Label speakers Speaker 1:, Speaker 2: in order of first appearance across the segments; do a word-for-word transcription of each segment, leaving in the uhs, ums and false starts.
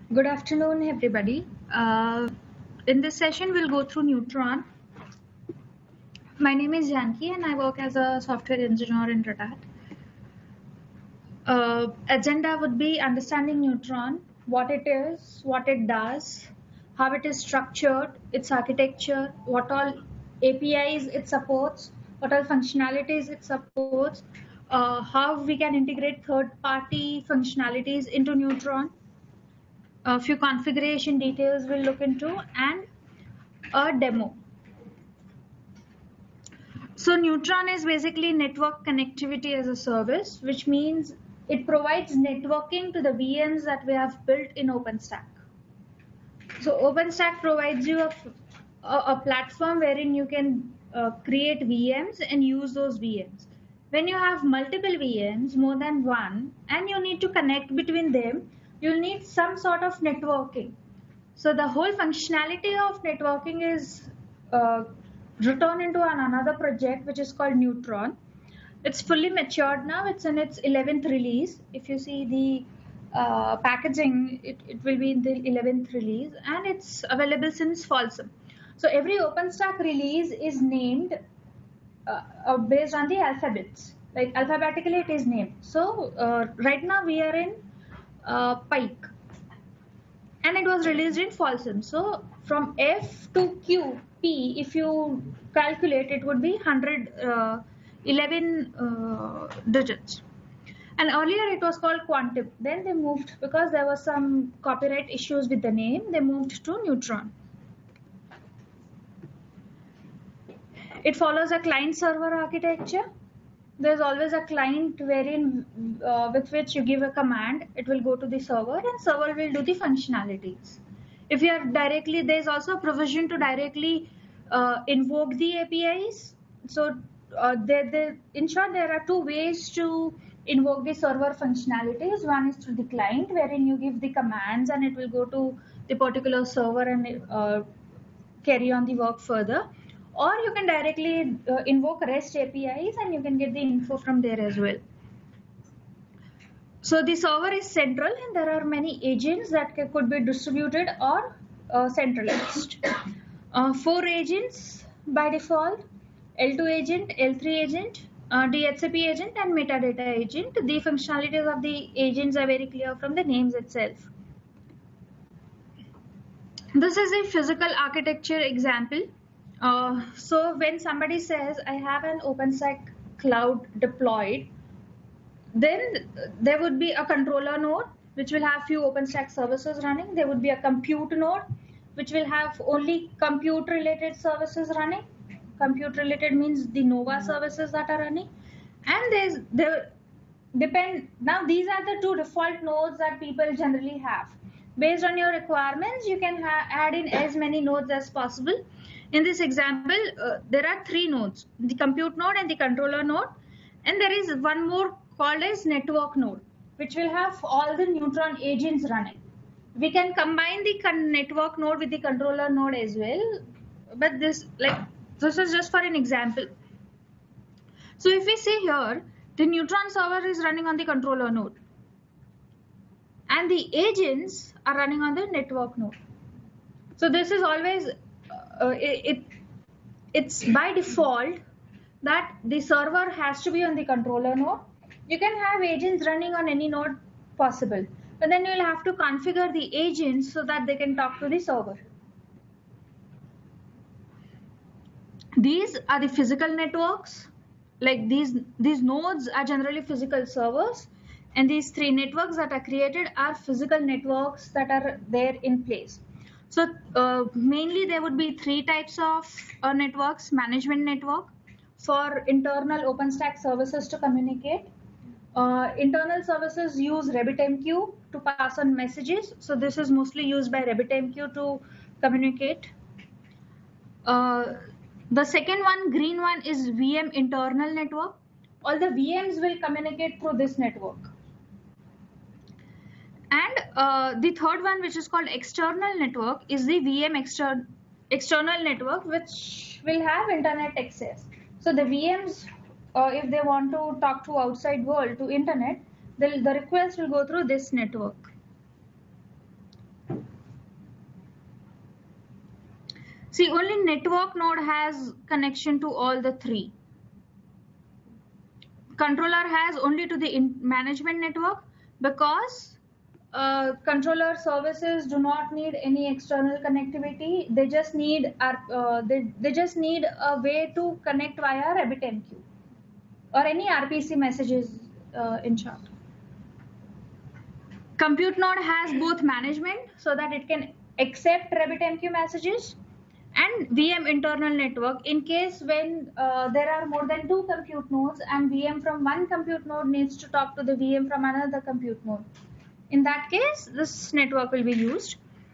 Speaker 1: Good afternoon, everybody. Uh, in this session, we'll go through Neutron. My name is Janki, and I work as a software engineer in Red Hat. Uh, agenda would be understanding Neutron, what it is, what it does, how it is structured, its architecture, what all A P Is it supports, what all functionalities it supports, uh, how we can integrate third-party functionalities into Neutron. A few configuration details we'll look into, and a demo. So Neutron is basically network connectivity as a service, which means it provides networking to the V Ms that we have built in OpenStack. So OpenStack provides you a, a, a platform wherein you can uh, create V Ms and use those V Ms. When you have multiple V Ms, more than one, and you need to connect between them, you'll need some sort of networking. So the whole functionality of networking is uh, written into an another project which is called Neutron. It's fully matured now. It's in its eleventh release. If you see the uh, packaging, it, it will be in the eleventh release, and it's available since Folsom. So every OpenStack release is named uh, uh, based on the alphabets. Like alphabetically it is named. So uh, right now we are in uh, Pike. And it was released in Folsom. So from F to Q, P, if you calculate, it would be one hundred eleven uh, digits. And earlier it was called Quantum. Then they moved, because there was some copyright issues with the name, they moved to Neutron. It follows a client-server architecture. There's always a client wherein uh, with which you give a command, it will go to the server, and server will do the functionalities. If you have directly, there's also a provision to directly uh, invoke the A P Is. So uh, there, there, in short, there are two ways to invoke the server functionalities. One is through the client, wherein you give the commands and it will go to the particular server and uh, carry on the work further. Or you can directly uh, invoke REST A P Is and you can get the info from there as well. So the server is central, and there are many agents that could be distributed or uh, centralized. Uh, four agents by default: L two agent, L three agent, uh, D H C P agent, and metadata agent. The functionalities of the agents are very clear from the names itself. This is a physical architecture example. Uh, so when somebody says, I have an OpenStack cloud deployed, then there would be a controller node, which will have few OpenStack services running. There would be a compute node, which will have only compute related services running. Compute related means the Nova services that are running. And there's there depend now these are the two default nodes that people generally have. Based on your requirements, you can add in as many nodes as possible. In this example, uh, there are three nodes: the compute node and the controller node, and there is one more called as network node, which will have all the Neutron agents running. We can combine the network node with the controller node as well, but this like this is just for an example. So if we see here, the Neutron server is running on the controller node, and the agents are running on the network node. So this is always uh, it, it it's by default that the server has to be on the controller node. You can have agents running on any node possible, but then you will have to configure the agents so that they can talk to the server. These are the physical networks. Like these, these nodes are generally physical servers, and these three networks that are created are physical networks that are there in place. So uh, mainly there would be three types of uh, networks: management network for internal OpenStack services to communicate. Uh, internal services use RabbitMQ to pass on messages. So this is mostly used by RabbitMQ to communicate. Uh, the second one, green one, is V M internal network. All the V Ms will communicate through this network. And uh, the third one, which is called external network, is the V M exter external network, which will have internet access. So the V Ms, uh, if they want to talk to outside world, to internet, the, the request will go through this network. See, only network node has connection to all the three. Controller has only to the in management network, because uh, controller services do not need any external connectivity. They just need uh, they, they just need a way to connect via RabbitMQ or any R P C messages uh, in short. Compute node has both management, so that it can accept RabbitMQ messages, and V M internal network in case when uh, there are more than two compute nodes and V M from one compute node needs to talk to the V M from another compute node. In that case, this network will be used.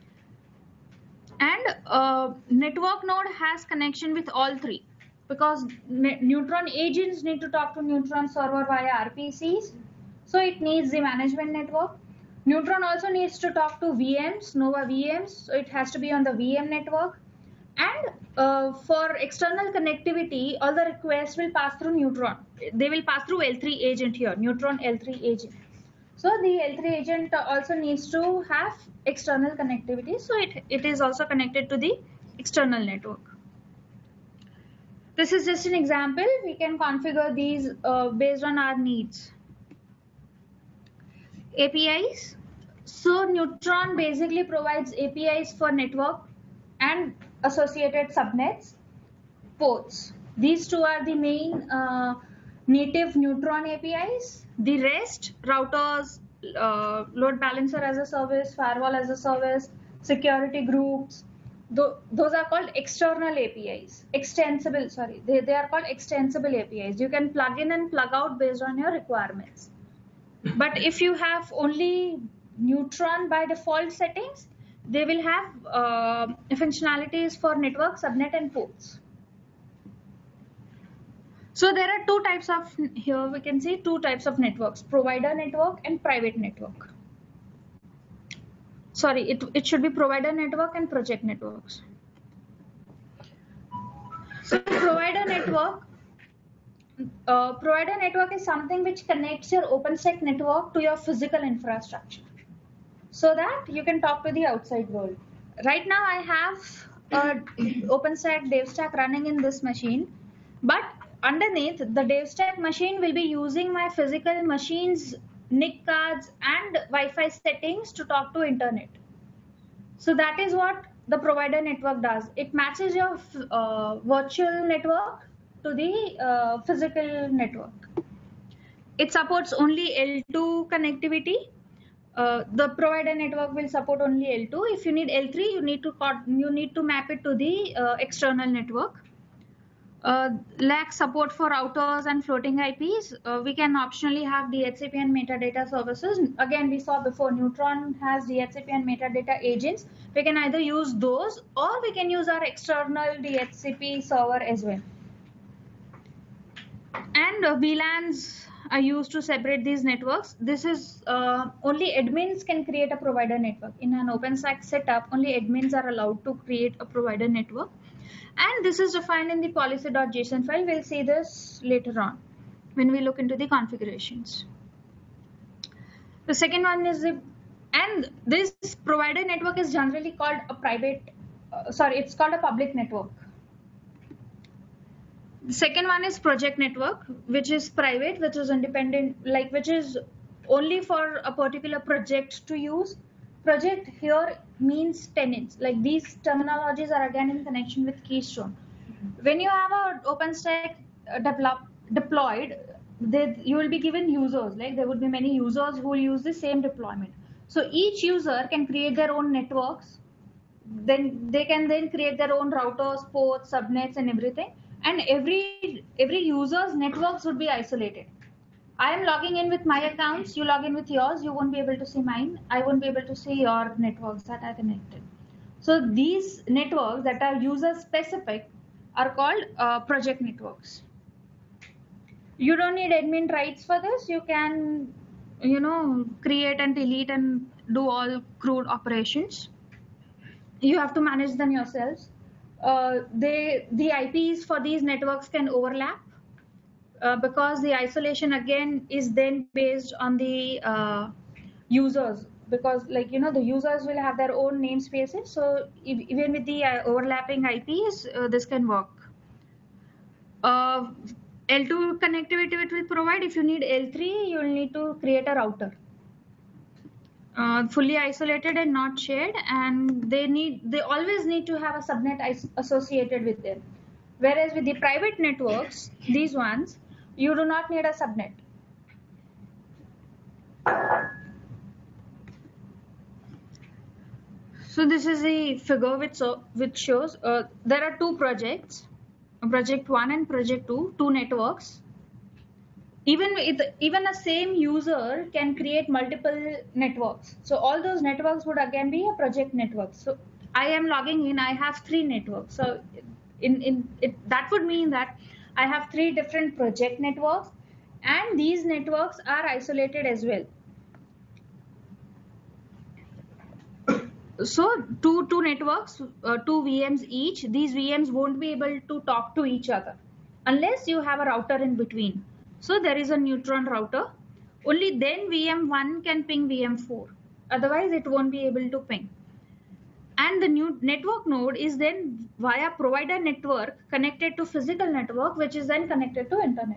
Speaker 1: And uh, network node has connection with all three, because Neutron agents need to talk to Neutron server via R P Cs. So it needs the management network. Neutron also needs to talk to V Ms, Nova V Ms. So it has to be on the V M network. And uh, for external connectivity, all the requests will pass through Neutron. They will pass through L three agent here, Neutron L three agent. So the L three agent also needs to have external connectivity. So it, it is also connected to the external network. This is just an example. We can configure these uh, based on our needs. A P Is. So Neutron basically provides A P Is for network and associated subnets, ports. These two are the main uh, native Neutron A P Is. The rest, routers, uh, load balancer as a service, firewall as a service, security groups, th those are called external A P Is. Extensible, sorry, they, they are called extensible A P Is. You can plug in and plug out based on your requirements. But if you have only Neutron by default settings, they will have uh, functionalities for network, subnet, and ports. So there are two types of, here we can see two types of networks, provider network and private network. Sorry, it, it should be provider network and project networks. So provider network, uh, provider network is something which connects your OpenStack network to your physical infrastructure, so that you can talk to the outside world. Right now I have a OpenStack DevStack running in this machine, but underneath the DevStack machine will be using my physical machine's N I C cards and Wi-Fi settings to talk to internet. So that is what the provider network does. It matches your uh, virtual network to the uh, physical network. It supports only L two connectivity. Uh, the provider network will support only L two. If you need L three, you need to you need to map it to the uh, external network. Uh, lacks support for routers and floating I Ps. Uh, we can optionally have D H C P and metadata services. Again, we saw before Neutron has D H C P and metadata agents. We can either use those or we can use our external D H C P server as well. And uh, V LANs are used to separate these networks. This is uh, only admins can create a provider network. In an OpenStack setup, only admins are allowed to create a provider network. And this is defined in the policy.json file. We'll see this later on when we look into the configurations. The second one is the, and this provider network is generally called a private, uh, sorry, it's called a public network. The second one is project network, which is private, which is independent, like which is only for a particular project to use. Project here means tenants. Like these terminologies are again in connection with Keystone. When you have an OpenStack develop, deployed, they, you will be given users. Like there would be many users who will use the same deployment. So each user can create their own networks. Then they can then create their own routers, ports, subnets, and everything. And every every user's networks would be isolated. I am logging in with my accounts, you log in with yours, you won't be able to see mine, I won't be able to see your networks that are connected. So these networks that are user specific are called uh, project networks. You don't need admin rights for this, you can, you know, create and delete and do all crude operations. You have to manage them yourselves. Uh, they, the I Ps for these networks can overlap. Uh, because the isolation again is then based on the uh, users, because, like, you know, the users will have their own namespaces. So if, even with the uh, overlapping I Ps, uh, this can work. Uh, L two connectivity it will provide. If you need L three, you will need to create a router. Uh, fully isolated and not shared, and they need they always need to have a subnet associated with them. Whereas with the private networks, these ones, you do not need a subnet. So this is the figure which, so, which shows uh, there are two projects, project one and project two, two networks. Even with, even a same user can create multiple networks. So all those networks would again be a project network. So I am logging in, I have three networks. So in, in it, that would mean that I have three different project networks, and these networks are isolated as well. So two, two networks, uh, two V Ms each, these V Ms won't be able to talk to each other unless you have a router in between. So there is a neutron router. Only then V M one can ping V M four. Otherwise, it won't be able to ping. And the new network node is then via provider network connected to physical network, which is then connected to internet.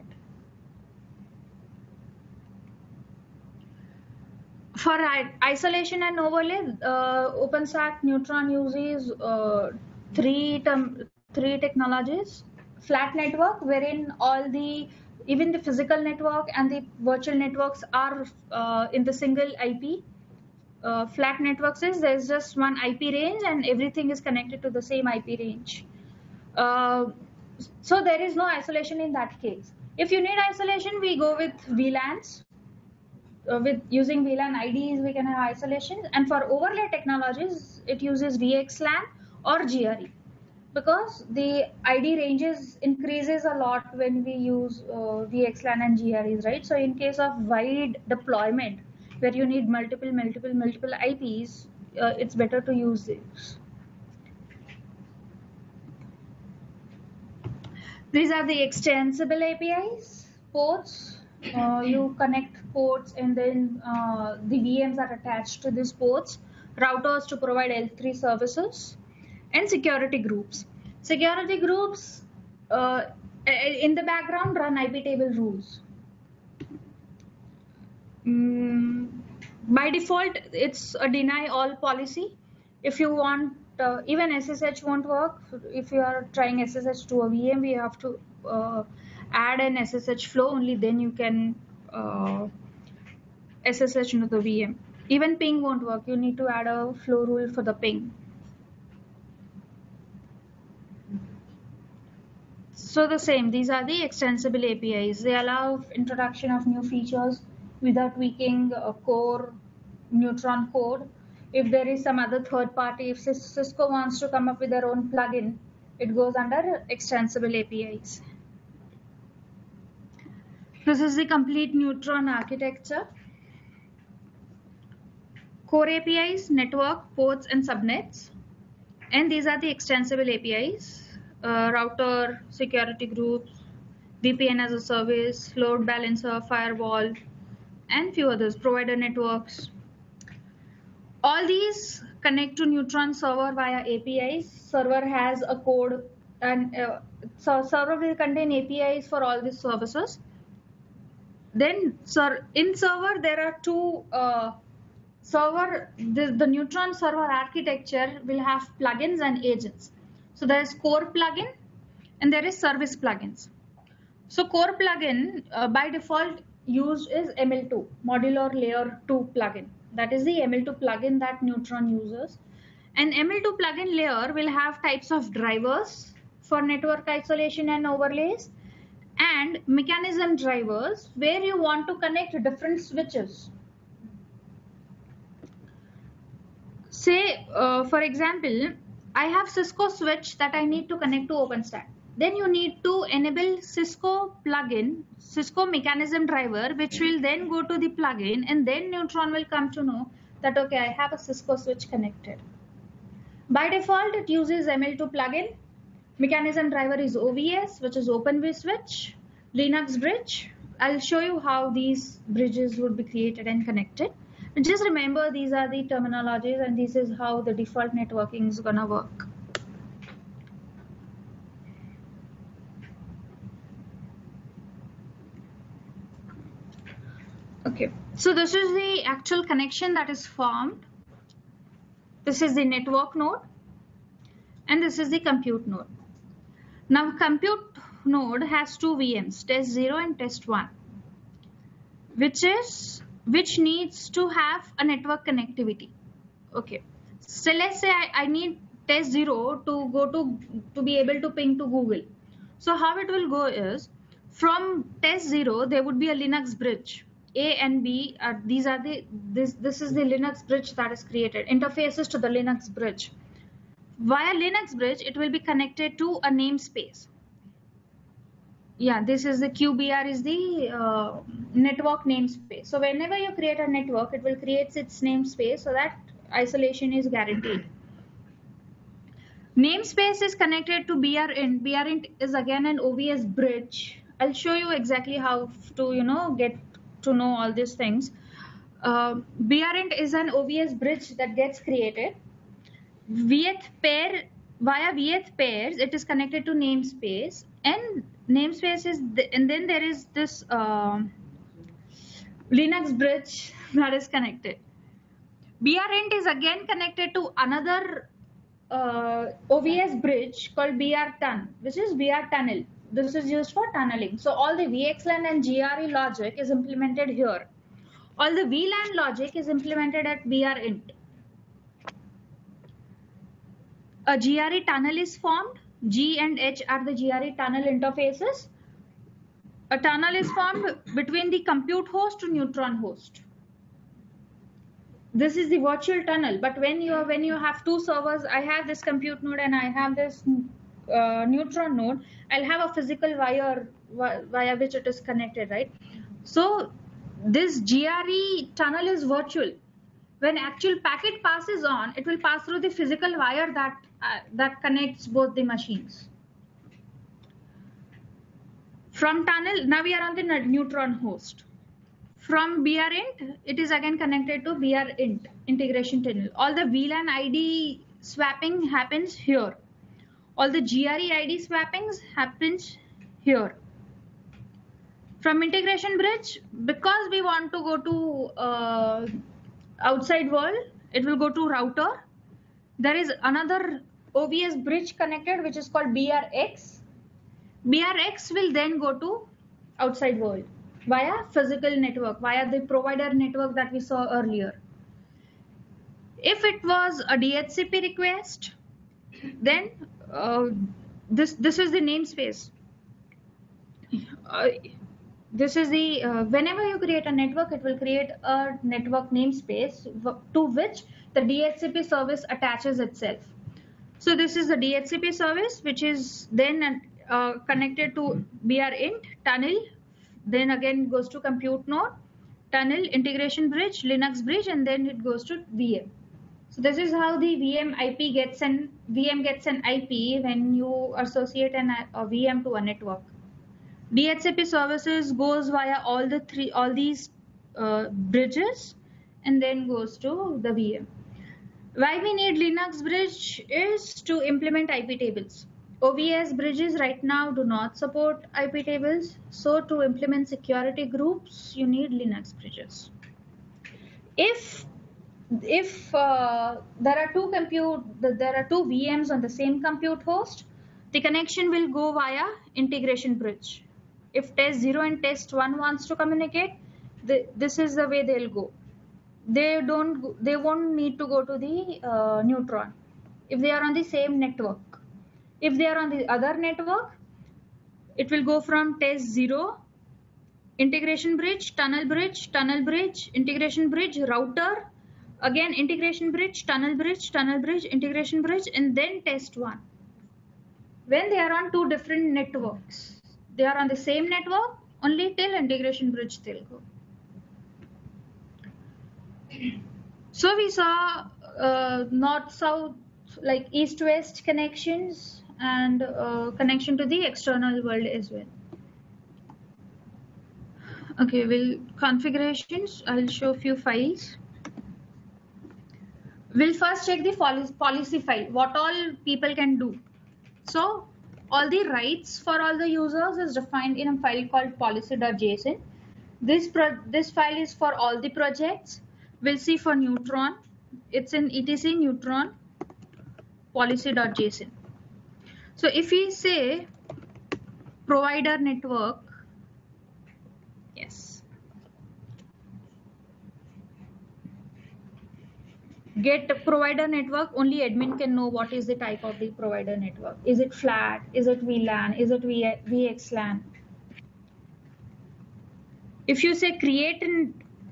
Speaker 1: For isolation and overlay, uh, OpenStack Neutron uses uh, three term, three technologies. Flat network, wherein all the even the physical network and the virtual networks are uh, in the single I P. Uh, flat networks is there's just one I P range and everything is connected to the same I P range. Uh, so there is no isolation in that case. If you need isolation, we go with V LANs. Uh, with using V LAN I Ds, we can have isolation. And for overlay technologies, it uses V X LAN or G R E, because the I D ranges increases a lot when we use uh, V X LAN and G R Es, right? So in case of wide deployment, where you need multiple, multiple, multiple I Ps, uh, it's better to use this. These are the extensible A P Is, ports. Uh, you connect ports, and then uh, the V Ms are attached to these ports, routers to provide L three services, and security groups. Security groups uh, in the background run I P table rules. Mm, by default, it's a deny all policy. If you want, uh, even S S H won't work. If you are trying S S H to a V M, we have to uh, add an S S H flow, only then you can uh, S S H into the V M. Even ping won't work. You need to add a flow rule for the ping. So the same, these are the extensible A P Is. They allow introduction of new features without tweaking a core Neutron code. If there is some other third party, if Cisco wants to come up with their own plugin, it goes under extensible A P Is. This is the complete Neutron architecture. Core A P Is, network, ports, and subnets. And these are the extensible A P Is. Uh, router, security groups, V P N as a service, load balancer, firewall, and few others, provider networks. All these connect to Neutron server via A P Is. Server has a code, and uh, so server will contain A P Is for all these services. Then sir, in server, there are two uh, server, the, the Neutron server architecture will have plugins and agents. So there is core plugin and there is service plugins. So core plugin uh, by default used is M L two, modular layer two plugin. That is the M L two plugin that Neutron uses. And M L two plugin layer will have types of drivers for network isolation and overlays, and mechanism drivers where you want to connect different switches. Say, uh, for example, I have Cisco switch that I need to connect to OpenStack. Then you need to enable Cisco plugin, Cisco mechanism driver, which will then go to the plugin, and then Neutron will come to know that, okay, I have a Cisco switch connected. By default, it uses M L two plugin. Mechanism driver is O V S, which is Open vSwitch, Linux bridge. I'll show you how these bridges would be created and connected. Just remember these are the terminologies and this is how the default networking is gonna work. Okay, so this is the actual connection that is formed. This is the network node and this is the compute node. Now compute node has two V Ms, test zero and test one, which is which needs to have a network connectivity. Okay, so let's say I, I need test zero to go to to be able to ping to Google. So how it will go is from test zero there would be a Linux bridge. A and B are these are the this this is the Linux bridge that is created, interfaces to the Linux bridge. Via Linux bridge it will be connected to a namespace. Yeah, this is the Q B R is the uh, network namespace. So whenever you create a network, it will create its namespace so that isolation is guaranteed. Namespace is connected to brint. Brint is again an O V S bridge. I'll show you exactly how to you know get to know all these things. Uh, brint is an O V S bridge that gets created. Vth pair via Vth pairs it is connected to namespace, and namespace is the, and then there is this uh, Linux bridge that is connected. Brint is again connected to another uh, O V S bridge called brtun, which is brtunnel. This is used for tunneling. So all the V X LAN and G R E logic is implemented here. All the V LAN logic is implemented at brint. A G R E tunnel is formed. G and H are the G R E tunnel interfaces. A tunnel is formed between the compute host to neutron host. This is the virtual tunnel, but when you are when you have two servers, I have this compute node and I have this uh, neutron node, I'll have a physical wire via which it is connected, right? So this G R E tunnel is virtual. When actual packet passes on, it will pass through the physical wire that uh, that connects both the machines. From tunnel, now we are on the neutron host. From brint, it is again connected to brint integration tunnel. All the V LAN I D swapping happens here. All the G R E I D swappings happens here. From integration bridge, because we want to go to uh, outside world, it will go to router. There is another O V S bridge connected which is called B R X. B R X will then go to outside world via physical network, via the provider network that we saw earlier. If it was a D H C P request, then uh, this this is the namespace. Uh, this is the uh, whenever you create a network, it will create a network namespace to which the D H C P service attaches itself. So this is the D H C P service, which is then uh, connected to brint tunnel. Then again goes to compute node, tunnel, integration bridge, Linux bridge, and then it goes to V M. So this is how the V M I P gets an V M gets an I P when you associate an, a V M to a network. D H C P services goes via all the three all these uh, bridges and then goes to the V M. Why we need Linux bridge is to implement I P tables. O V S bridges right now do not support I P tables, so to implement security groups, you need Linux bridges. If if uh, there are two compute, there are two V Ms on the same compute host, the connection will go via integration bridge. If test zero and test one wants to communicate, the, this is the way they'll go. They don't, they won't need to go to the uh, neutron if they are on the same network. If they are on the other network, it will go from test zero, integration bridge, tunnel bridge, tunnel bridge, integration bridge, router, again integration bridge, tunnel bridge, tunnel bridge, integration bridge, and then test one. When they are on two different networks, they are on the same network, only till integration bridge they'll go. So we saw uh, north-south, like east-west connections and uh, connection to the external world as well. Okay, well, configurations, I'll show a few files. we'll first check the policy, policy file, what all people can do. So all the rights for all the users is defined in a file called policy.json. This pro this file is for all the projects. We'll see for Neutron, it's in etc neutron policy.json. So if we say provider network, yes, get provider network, only admin can know what is the type of the provider network. Is it flat? Is it V LAN? Is it V X LAN? If you say create and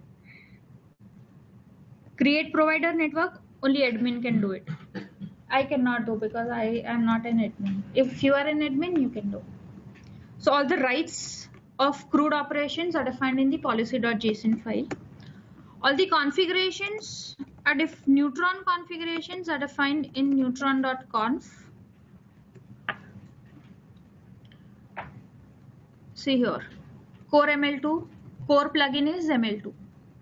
Speaker 1: create provider network, only admin can do it. I cannot do because I am not an admin. If you are an admin, you can do. So all the rights of CRUD operations are defined in the policy.json file. All the configurations are if Neutron configurations are defined in neutron.conf. See here, core M L two, core plugin is M L two.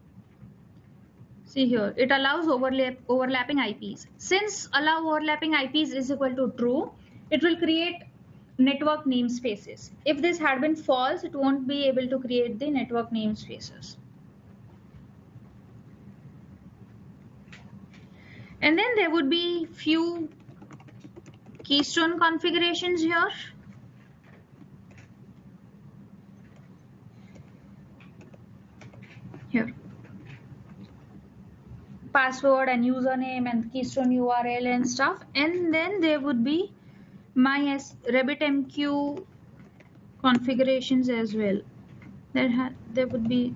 Speaker 1: See here, it allows overlap, overlapping I Ps. Since allow overlapping I Ps is equal to true, it will create network namespaces. If this had been false, it won't be able to create the network namespaces. And then there would be few keystone configurations here. Here. Password and username and keystone U R L and stuff. And then there would be my RabbitMQ configurations as well. There, ha there would be,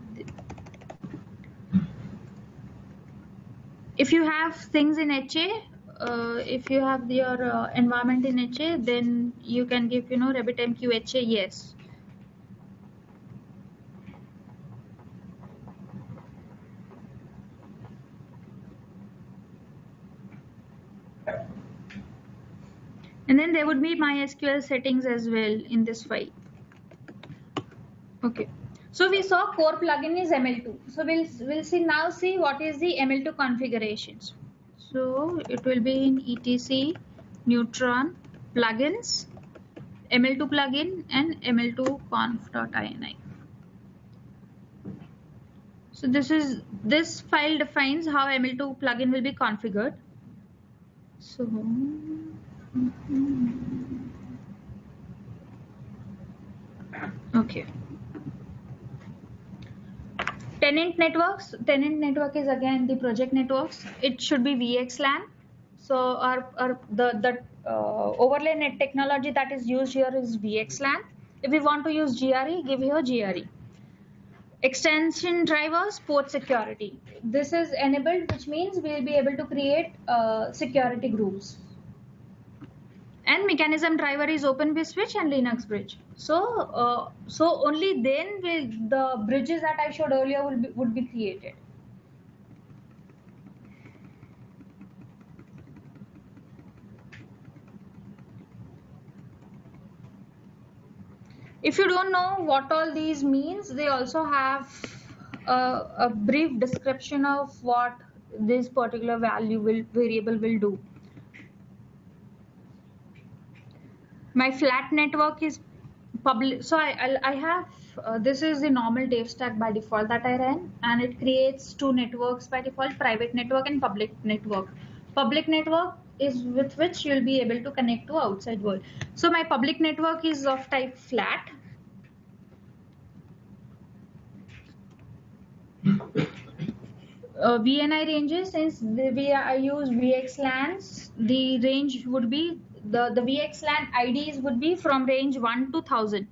Speaker 1: if you have things in H A, uh, if you have your uh, environment in H A, then you can give, you know, RabbitMQ H A yes. And then there would be MySQL settings as well in this file. Okay. So we saw core plugin is M L two. So we'll we'll see now see what is the M L two configurations. So it will be in etc neutron plugins, M L two plugin and M L two conf.ini. So this is this file defines how M L two plugin will be configured. So okay. Tenant networks. Tenant network is again the project networks. It should be V X LAN. So our, our the the uh, overlay net technology that is used here is V X LAN. If we want to use G R E, give here G R E. Extension drivers, port security. This is enabled, which means we will be able to create uh, security groups. And mechanism driver is Open vSwitch and Linux bridge. So, uh, so only then will the bridges that I showed earlier will be, would be created. If you don't know what all these means, they also have a, a brief description of what this particular value will variable will do. My flat network is public, so I I, I have uh, this is the normal dev stack by default that I ran, and it creates two networks by default: private network and public network. Public network is with which you'll be able to connect to outside world. So my public network is of type flat. Uh, V N I ranges, since the, we I use V X LANs, the range would be the the V X LAN I Ds would be from range one to one thousand.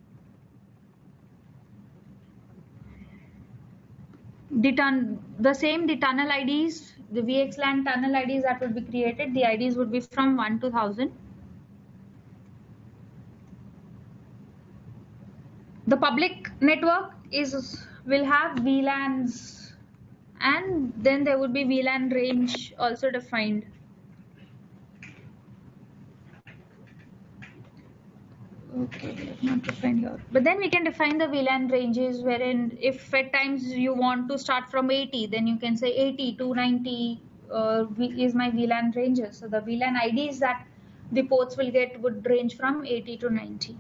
Speaker 1: The ton the same the tunnel I Ds, the V X LAN tunnel I Ds that would be created, the I Ds would be from one to one thousand. The public network is will have V LANs. And then there would be V LAN range also defined. Okay, not defined here. But then we can define the V LAN ranges, wherein if at times you want to start from eighty, then you can say eighty, two ninety, uh, is my V LAN ranges. So the V LAN I Ds that the ports will get would range from eighty to ninety.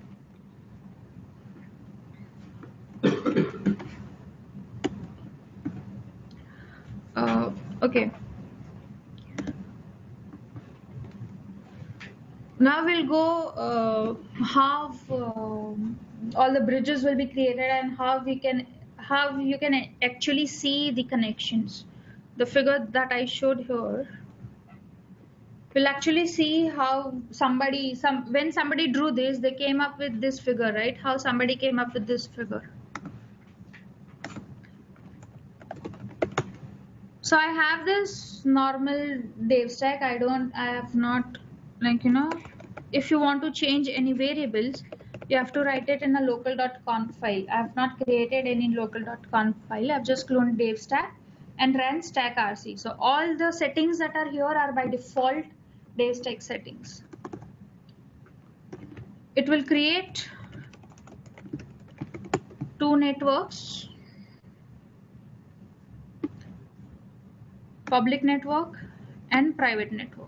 Speaker 1: Uh, okay. Now we'll go uh, how uh, all the bridges will be created and how we can how you can actually see the connections. The figure that I showed here will actually see how somebody some when somebody drew this, they came up with this figure, right? How somebody came up with this figure. So I have this normal Dev stack. I don't I have not, like, you know, if you want to change any variables, you have to write it in a local.conf file. I have not created any local.conf file. I've just cloned Dev stack and ran stack R C. So all the settings that are here are by default Dev stack settings. It will create two networks, public network and private network.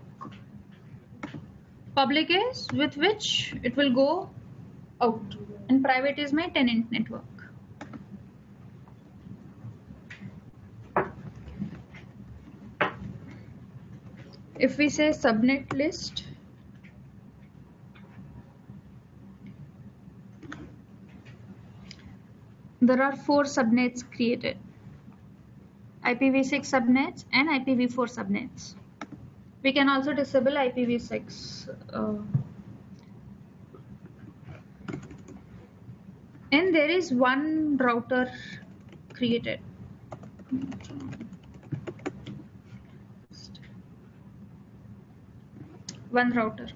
Speaker 1: Public is with which it will go out, and private is my tenant network. If we say subnet list, there are four subnets created: I P v six subnets and I P v four subnets. We can also disable I P v six. Uh, and there is one router created. One router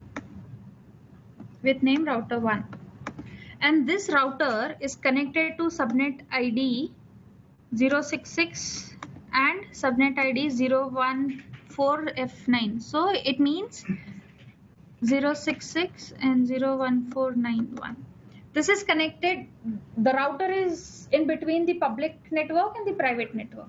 Speaker 1: with name router one. And this router is connected to subnet I D zero six six and subnet I D zero one four F nine. So it means zero six six and zero one four nine one. This is connected. The router is in between the public network and the private network.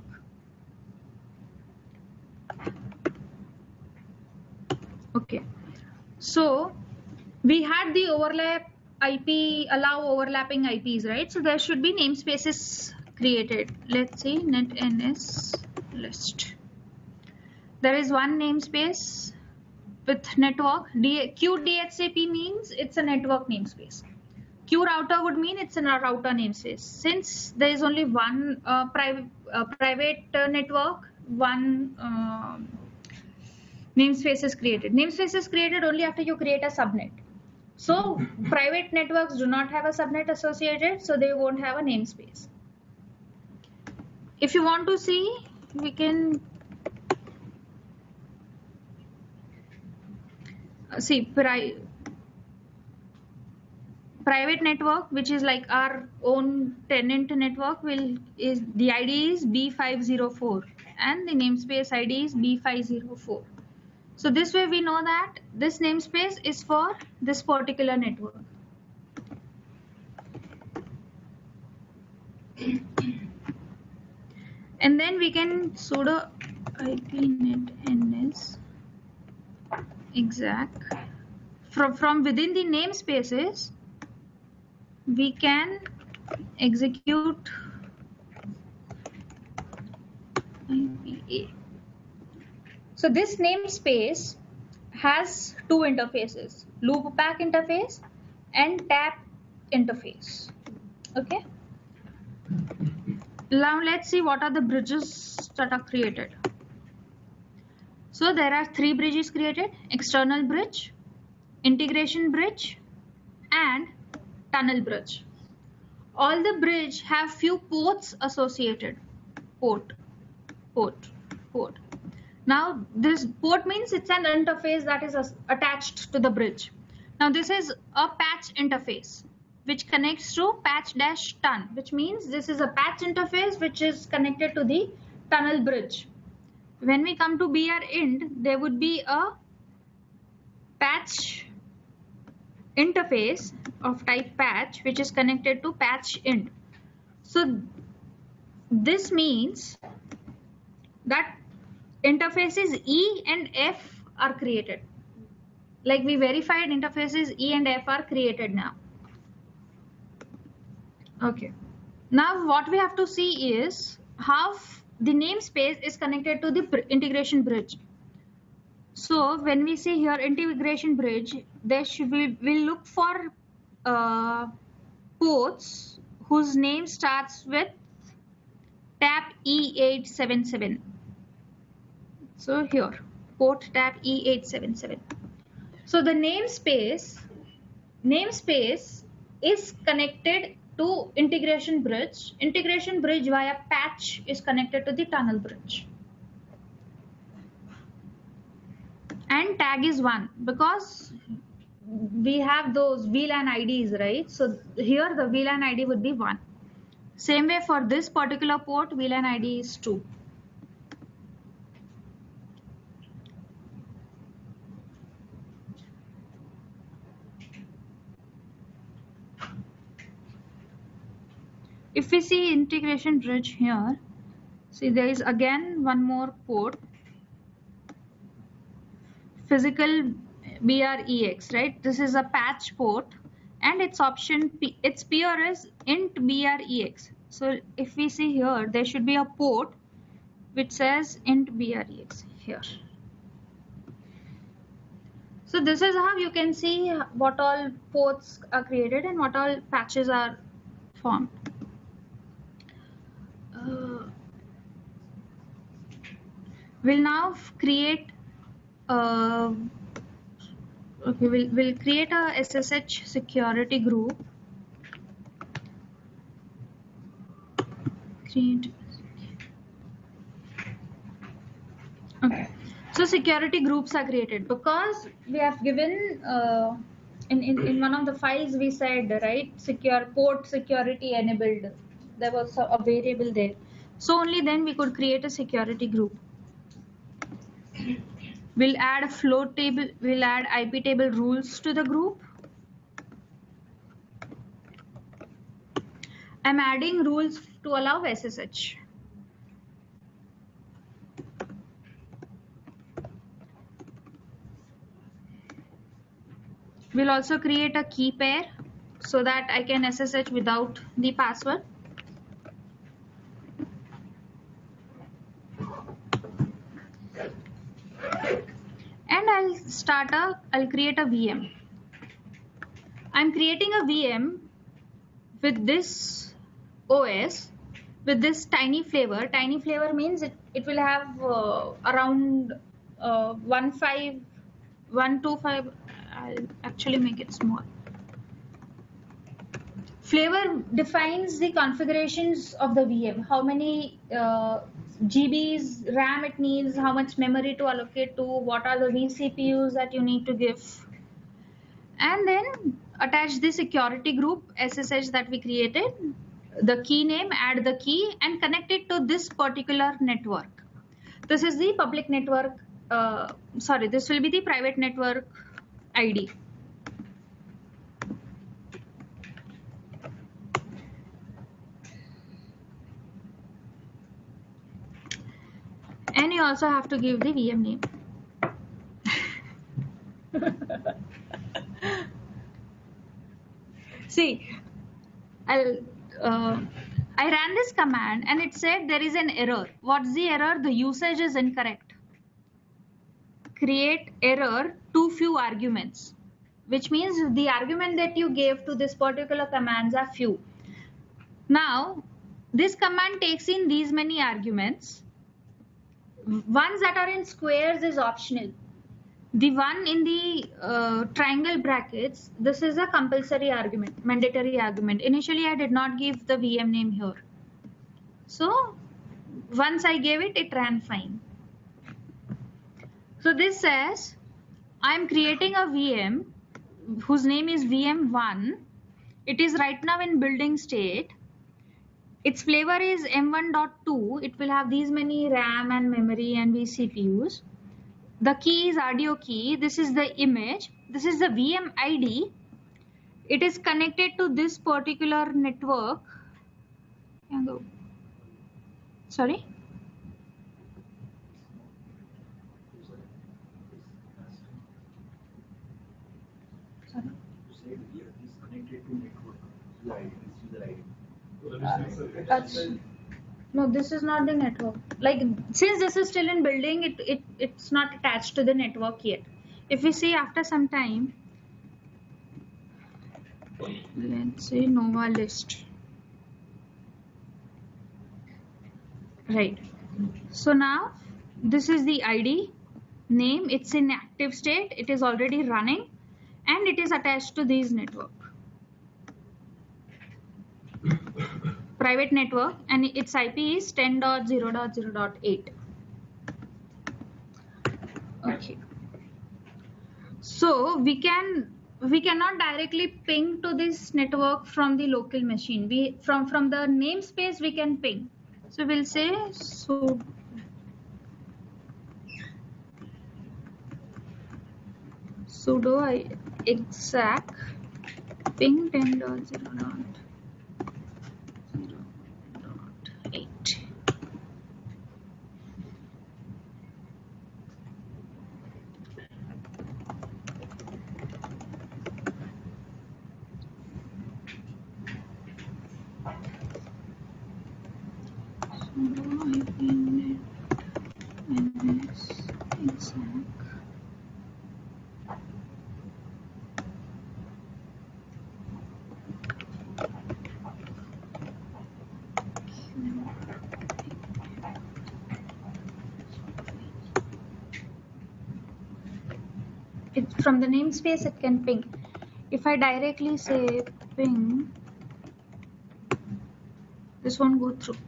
Speaker 1: Okay. So we had the overlap I P, allow overlapping I Ps, right? So there should be namespaces created. Let's see, netns list. There is one namespace with network. Q D H C P means it's a network namespace. Q router would mean it's a router namespace. Since there is only one uh, private uh, private uh, network, one uh, namespace is created. Namespace is created only after you create a subnet. So private networks do not have a subnet associated, so they won't have a namespace. If you want to see, we can see pri private network, which is like our own tenant network, will is the I D is B five zero four and the namespace I D is B five zero four. So this way we know that this namespace is for this particular network. And then we can sudo ipnetns exec. From, from within the namespaces, we can execute I P A. So this namespace has two interfaces, loopback interface and tap interface. Okay. Now let's see what are the bridges that are created. So there are three bridges created: external bridge, integration bridge, and tunnel bridge. All the bridge have few ports associated. Port, port, port. Now this port means it's an interface that is attached to the bridge. Now this is a patch interface which connects to patch dash ton, which means this is a patch interface which is connected to the tunnel bridge. When we come to B R int, there would be a patch interface of type patch which is connected to patch int. So this means that interfaces E and F are created. Like we verified interfaces E and F are created now. Okay. Now what we have to see is how the namespace is connected to the integration bridge. So when we see here integration bridge, there should be, we'll look for uh, ports whose name starts with tap E eight seven seven. So here, port tap E eight seven seven. So the namespace, namespace is connected to integration bridge. Integration bridge via patch is connected to the tunnel bridge. And tag is one because we have those V LAN I Ds, right? So here the V LAN I D would be one. Same way for this particular port, V LAN I D is two. If we see integration bridge here, see there is again one more port, physical B R E X, right? This is a patch port and its option, P, its P R is int B R E X. So if we see here, there should be a port which says int B R E X here. So this is how you can see what all ports are created and what all patches are formed. Uh, we'll now create uh, okay we'll, we'll create a S S H security group. Create. Okay, so security groups are created because we have given uh, in, in in one of the files we said, right, secure port security enabled. There was a, a variable there, so only then we could create a security group. We'll add a float table, we'll add I P table rules to the group. I'm adding rules to allow S S H. We'll also create a key pair so that I can S S H without the password. And I'll start a, I'll create a V M. I'm creating a V M with this O S, with this tiny flavor. Tiny flavor means it, it will have uh, around uh, one five, one two five. I'll actually make it small. Flavor defines the configurations of the V M, how many uh, G Bs RAM it needs, how much memory to allocate to, what are the V C P Us that you need to give. And then attach the security group S S H that we created, the key name, add the key and connect it to this particular network. This is the public network, uh, sorry, this will be the private network I D. And you also have to give the V M name. See, I'll, uh, I ran this command and it said there is an error. What's the error? The usage is incorrect. Create error too few arguments, which means the argument that you gave to this particular commands are few. Now, this command takes in these many arguments. Ones that are in squares is optional. The one in the uh, triangle brackets, this is a compulsory argument, mandatory argument. Initially, I did not give the V M name here. So once I gave it, it ran fine. So this says, I'm creating a V M whose name is V M one. It is right now in building state. Its flavor is M one dot two. It will have these many RAM and memory and V C P Us. The key is audio key. This is the image. This is the V M I D. It is connected to this particular network. Sorry? Sorry.
Speaker 2: You said here is connected to network. User I D, this user I D.
Speaker 1: Uh, that's, no, this is not the network. Like, since this is still in building, it, it it's not attached to the network yet. If we see after some time, let's say Nova list. Right. So now this is the I D name. It's in active state. It is already running, and it is attached to these network. Private network, and its I P is ten dot zero dot zero dot eight. Okay. So we can we cannot directly ping to this network from the local machine. We from from the namespace we can ping. So we'll say so sudo exec ping ten dot zero dot zero dot eight. It, from the namespace it can ping. If I directly say ping, this won't go through.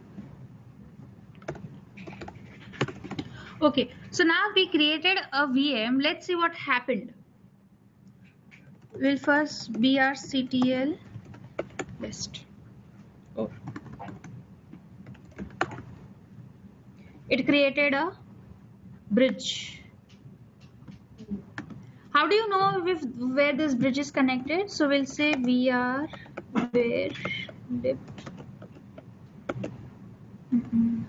Speaker 1: Okay, so now we created a V M. Let's see what happened. We'll first brctl list. Oh. It created a bridge. How do you know if where this bridge is connected? So we'll say vr where lib. Mm-mm.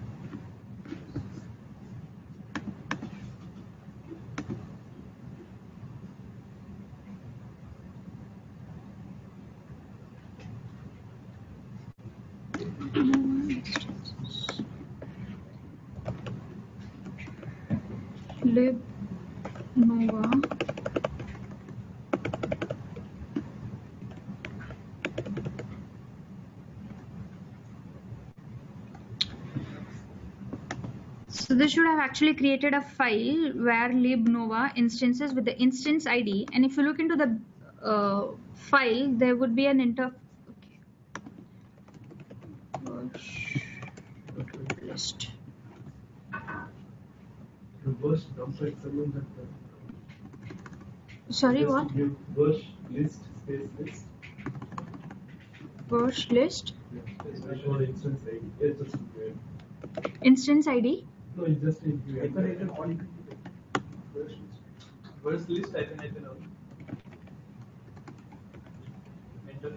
Speaker 1: Lib Nova so this should have actually created a file where libnova instances with the instance I D, and if you look into the uh, file there would be an inter okay. List.
Speaker 3: Verse dump like someone that
Speaker 1: Sorry, what?
Speaker 3: Verse list space list.
Speaker 1: Verse list.
Speaker 3: Yeah, it's not instance I D. It's just weird.
Speaker 1: Instance I D.
Speaker 3: No, it's just in here.
Speaker 2: Icon icon on
Speaker 3: Verse list icon icon on. Enter.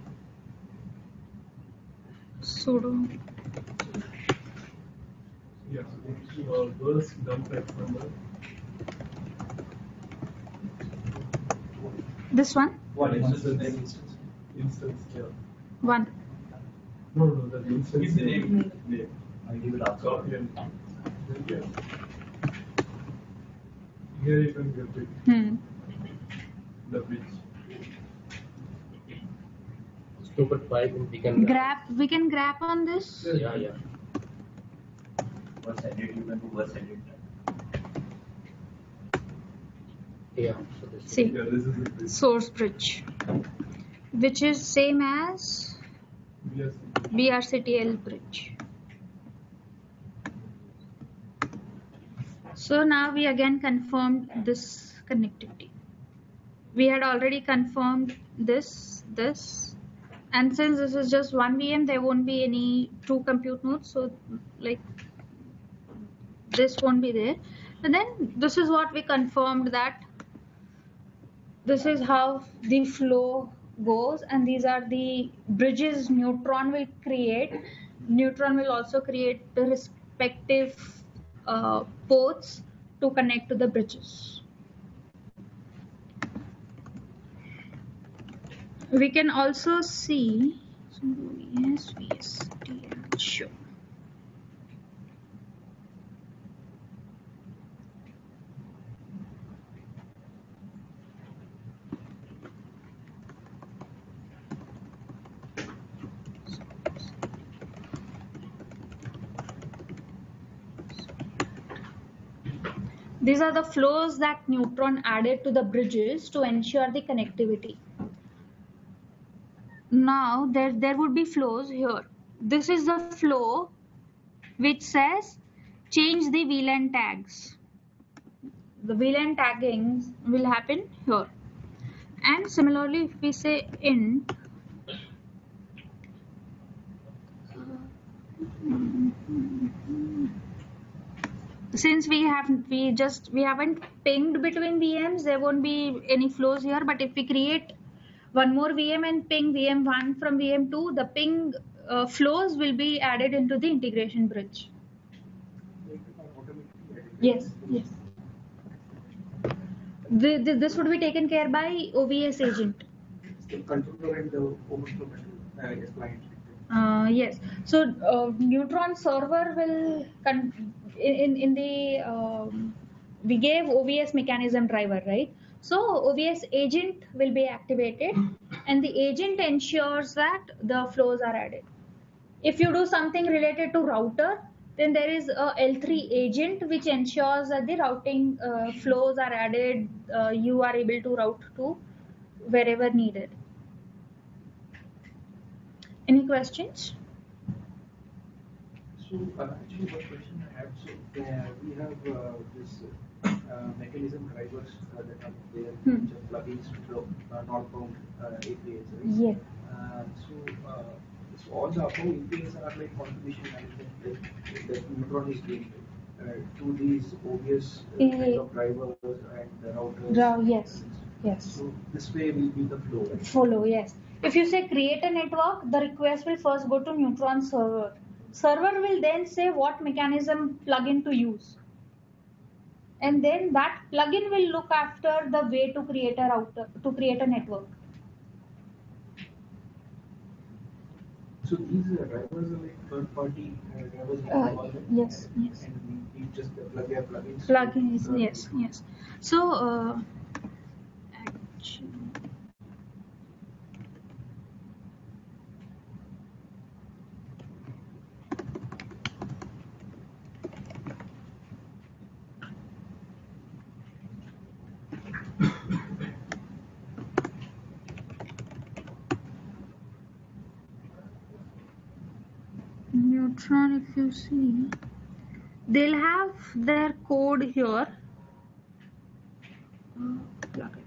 Speaker 1: Sudo.
Speaker 3: Yeah, so uh, verse dump X number.
Speaker 1: This one?
Speaker 2: What
Speaker 3: Instance.
Speaker 2: instance?
Speaker 3: Instance, yeah.
Speaker 1: One.
Speaker 3: No, no, no, that instance.
Speaker 2: Give the name.
Speaker 3: Name.
Speaker 2: I give it up.
Speaker 3: Copy and then yeah. Here you can get it.
Speaker 1: Hmm.
Speaker 3: The bridge.
Speaker 4: Stupid five we can
Speaker 1: Grab. We can grab on this.
Speaker 4: Yeah, yeah.
Speaker 2: Verse edit, you can do verse edit.
Speaker 4: Yeah. So this
Speaker 1: See.
Speaker 3: Yeah, this is the bridge.
Speaker 1: Source bridge, which is same as
Speaker 3: Yes.
Speaker 1: brctl bridge. So now we again confirmed this connectivity. We had already confirmed this, this, and since this is just one V M, there won't be any two compute nodes. So like this won't be there. And then this is what we confirmed, that this is how the flow goes, and these are the bridges Neutron will create. Neutron will also create the respective uh, ports to connect to the bridges. We can also see, so yes, V S T L show. These are the flows that Neutron added to the bridges to ensure the connectivity. Now there, there would be flows here. This is the flow which says change the V LAN tags. The V LAN tagging will happen here. And similarly, if we say int, since we have we just we haven't pinged between V Ms, there won't be any flows here. But if we create one more V M and ping V M one from V M two, the ping uh, flows will be added into the integration bridge. Yes, yes. The, the, this would be taken care by O V S agent.
Speaker 2: The controller and the overflow method uh, is client.
Speaker 1: Uh, yes. So uh, Neutron server will con in in the um, we gave O V S mechanism driver, right? So O V S agent will be activated, and the agent ensures that the flows are added. If you do something related to router, then there is a L three agent which ensures that the routing uh, flows are added. Uh, you are able to route to wherever needed. Any questions?
Speaker 2: So uh, actually, one question I have. So uh, we have uh, this uh, mechanism drivers uh, that are there,
Speaker 1: Hmm.
Speaker 2: which are plugins to uh, northbound uh, A P Is. Right?
Speaker 1: Yes.
Speaker 2: Uh, so, uh, so all the above A P Is are like configuration management like, that Neutron is doing uh, to these obvious uh,
Speaker 1: Eh.
Speaker 2: kind of drivers and the routers.
Speaker 1: Ra- yes. Yes.
Speaker 2: So this way will be the flow.
Speaker 1: Follow, yes. If you say create a network, the request will first go to Neutron server. Server will then say what mechanism plugin to use. And then that plugin will look after the way to create a router, to create a network.
Speaker 2: So these uh, drivers are like third party uh, drivers. we
Speaker 1: Uh,
Speaker 2: call them,
Speaker 1: yes,
Speaker 2: and,
Speaker 1: yes.
Speaker 2: And we, we just uh, plug their plugins.
Speaker 1: Plugins,
Speaker 2: uh,
Speaker 1: yes, yes. So, uh, actually, Neutron, if you see, they'll have their code here. Uh, plugins.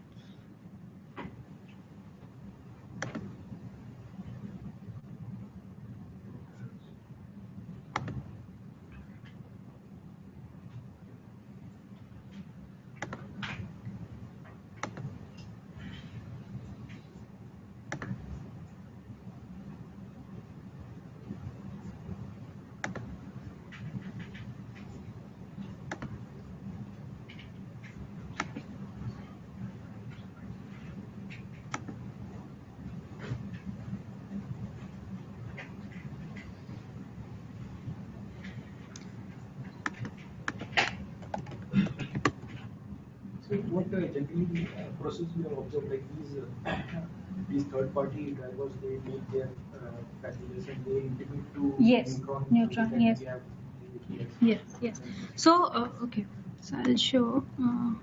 Speaker 2: So what uh, generally uh, process we have observed, like these uh, these third party drivers, they make their uh, packages and they integrate to
Speaker 1: Yes,
Speaker 2: Neutron.
Speaker 1: Neutron,
Speaker 2: and
Speaker 1: yes.
Speaker 2: we have the A P Is.
Speaker 1: Yes, yes. So, uh, okay. So I'll show. Uh,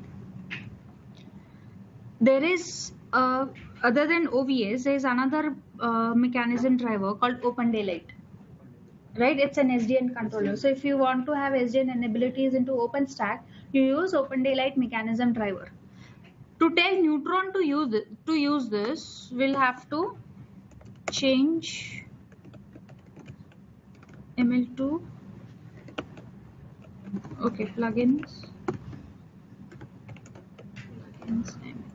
Speaker 1: there is, uh, other than O V S, there is another uh, mechanism driver called Open Daylight. Right? It's an S D N controller. So if you want to have S D N enabilities into OpenStack, you use Open Daylight mechanism driver. To tell Neutron to use it, to use this, we'll have to change M L two. Okay, plugins. Plugins.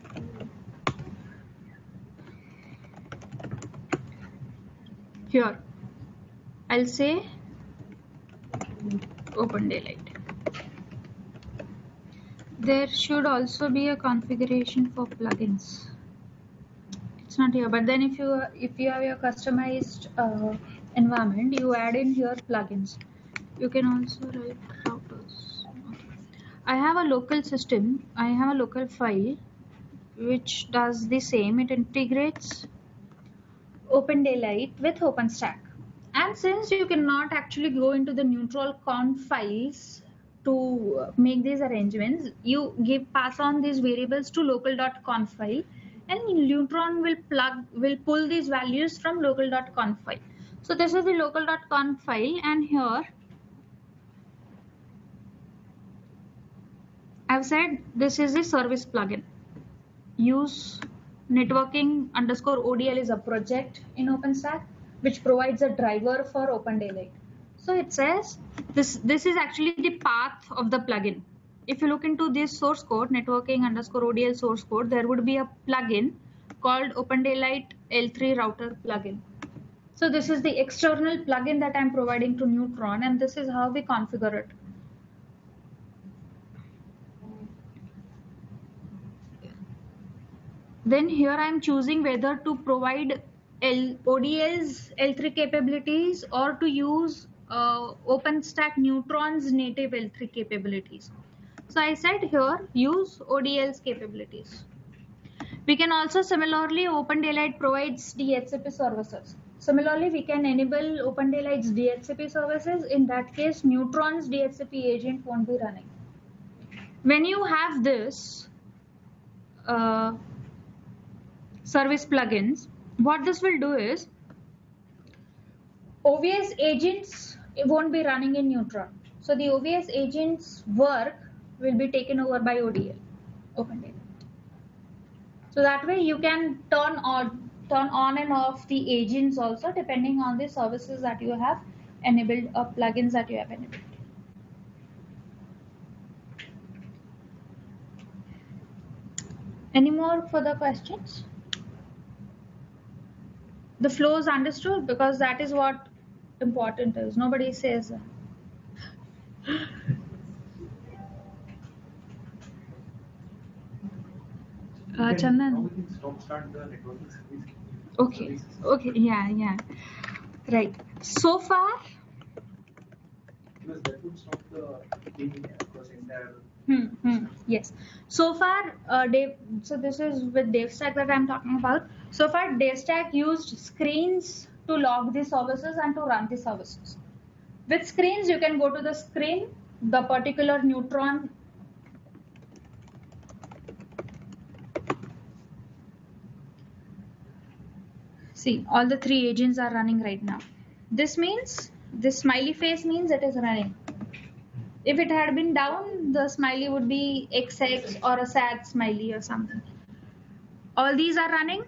Speaker 1: Here, I'll say Open Daylight. There should also be a configuration for plugins. It's not here, but then if you if you have your customized uh, environment, you add in here plugins. You can also write routers. Okay. I have a local system. I have a local file which does the same. It integrates OpenDaylight with OpenStack. And since you cannot actually go into the neutral conf files to make these arrangements, you give pass on these variables to local.conf file, and Neutron will plug will pull these values from local.conf file. So this is the local.conf file, and here I've said this is the service plugin. Use networking underscore O D L is a project in OpenStack which provides a driver for OpenDaylight. So it says this this is actually the path of the plugin. If you look into this source code, networking underscore O D L source code, there would be a plugin called OpenDaylight L three router plugin. So this is the external plugin that I'm providing to Neutron, and this is how we configure it. Then here I am choosing whether to provide L O D L's L three capabilities or to use uh, OpenStack Neutron's native L three capabilities. So I said here use O D L's capabilities. We can also similarly, OpenDaylight provides D H C P services. Similarly, we can enable OpenDaylight's D H C P services. In that case, Neutron's D H C P agent won't be running. When you have this uh, service plugins, what this will do is O V S agents won't be running in Neutron. So the O V S agents work will be taken over by O D L, OpenDaylight. So that way you can turn on, turn on and off the agents also depending on the services that you have enabled or plugins that you have enabled. Any more further questions? The flow is understood because that is what important is. Nobody says that. Uh, Chandan.
Speaker 2: Now we can stop start the networking service.
Speaker 1: Okay. Okay. Yeah. Yeah. Right. So far.
Speaker 2: Because that would stop the ping across entire.
Speaker 1: Hmm, hmm, yes. So far, uh, Dave. So this is with DaveStack that I'm talking about. So far, DaveStack used screens to log the services and to run the services. With screens, you can go to the screen, the particular Neutron. See, all the three agents are running right now. This means, this smiley face means it is running. If it had been down, the smiley would be X X or a sad smiley or something. All these are running.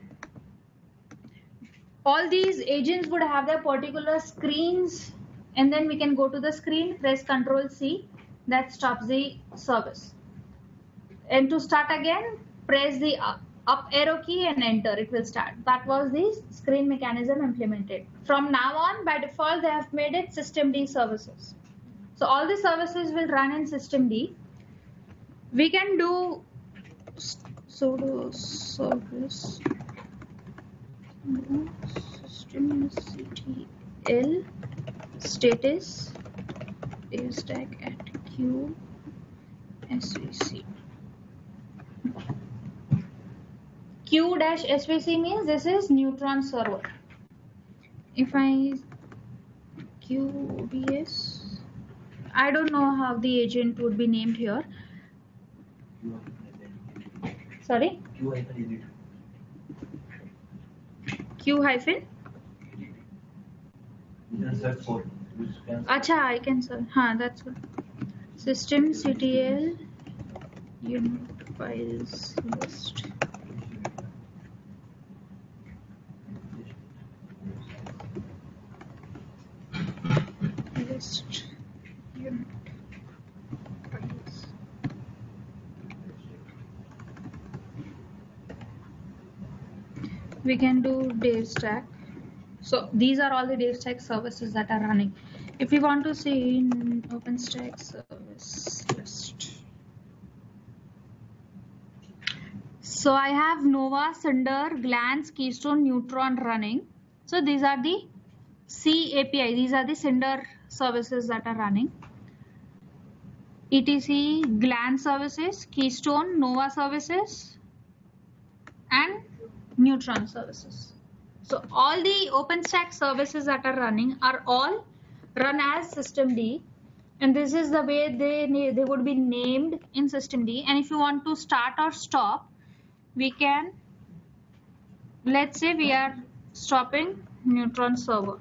Speaker 1: All these agents would have their particular screens, and then we can go to the screen, press Control C, that stops the service. And to start again, press the up, up arrow key and enter, it will start. That was the screen mechanism implemented. From now on, by default, they have made it systemd services. So all the services will run in systemd. We can do sudo service systemctl status DaveStack at q svc. Q dash svc means this is Neutron server. If I Q O B S, I don't know how the agent would be named here. Sorry?
Speaker 2: Q hyphen edit.
Speaker 1: Q hyphen?
Speaker 2: You can search for.
Speaker 1: Acha, I can search. Huh, that's good. Systemctl unit files list. List unit files. We can do DaveStack. So these are all the DaveStack services that are running. If we want to see in OpenStack service list, So I have Nova, Cinder, Glance, Keystone, Neutron running. So these are the C A P I. These are the Cinder services that are running. E T C, Glance services, Keystone, Nova services, and Neutron services. So all the OpenStack services that are running are all run as systemd, and this is the way they they would be named in systemd. And if you want to start or stop, we can, let's say we are stopping Neutron server.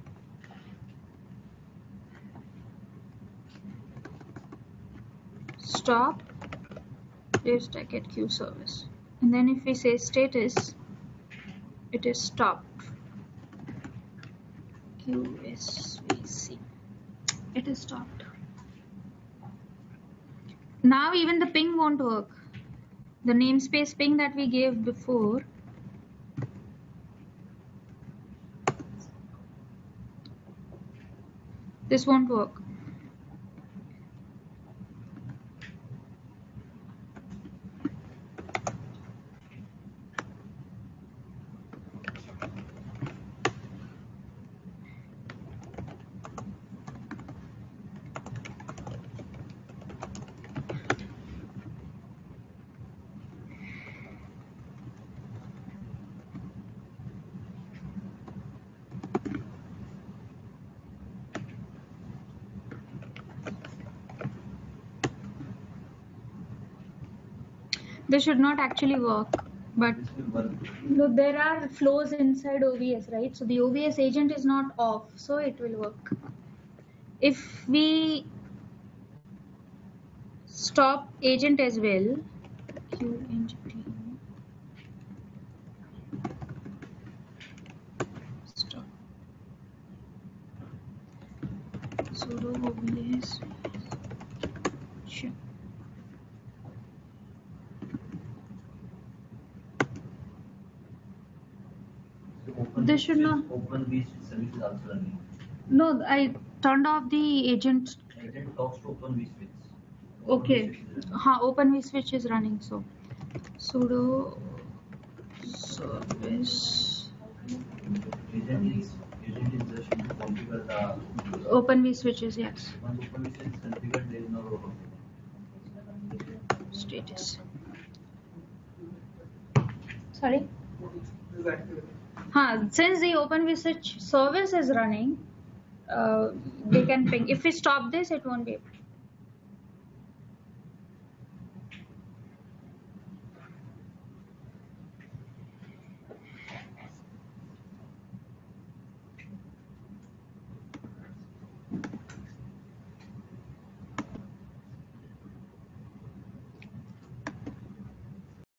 Speaker 1: Stop stacket queue service, and then if we say status, it is stopped. Q S V C, it is stopped. Now even the ping won't work. The namespace ping that we gave before, this won't work. This should not actually work, but no, there are flows inside O V S, right? So the O V S agent is not off, so it will work. If we stop agent as well, Q entity, stop, sudo O V S, sure. This should not.
Speaker 5: Open V service is also running.
Speaker 1: No, I turned off the agent.
Speaker 5: Agent talks to Open V switch.
Speaker 1: Okay. Ha, Open vSwitch is running. So sudo service
Speaker 5: Agent is agent is just to configure the
Speaker 1: Open vSwitches, yes.
Speaker 5: once Open V switch is configured, there is no role.
Speaker 1: Status. Sorry. Huh, since the Open vSwitch service is running, uh, they can ping. If we stop this, it won't be able.